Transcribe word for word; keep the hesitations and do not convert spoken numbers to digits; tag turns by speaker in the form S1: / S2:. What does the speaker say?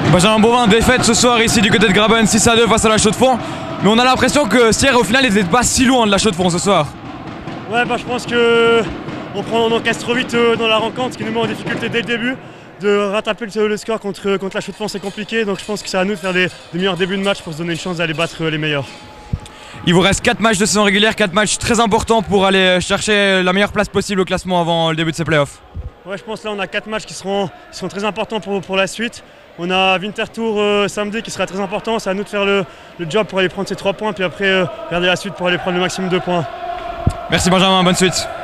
S1: Benjamin Bovin, défaite ce soir ici du côté de Graben, six à deux face à la Chaux-de-Fonds. Mais on a l'impression que Sierre au final n'était pas si loin de la Chaux-de-Fonds ce soir.
S2: Ouais, bah, je pense que on, prend, on encaisse trop vite euh, dans la rencontre, ce qui nous met en difficulté dès le début. De rattraper le, le score contre, contre la Chaux-de-Fonds, c'est compliqué. Donc je pense que c'est à nous de faire des, des meilleurs débuts de match pour se donner une chance d'aller battre les meilleurs.
S1: Il vous reste quatre matchs de saison régulière, quatre matchs très importants pour aller chercher la meilleure place possible au classement avant le début de ces playoffs.
S2: Ouais, je pense là on a quatre matchs qui seront, qui seront très importants pour, pour la suite. On a Winterthur euh, samedi qui sera très important, c'est à nous de faire le, le job pour aller prendre ces trois points, puis après euh, regarder la suite pour aller prendre le maximum de points.
S1: Merci Benjamin, bonne suite.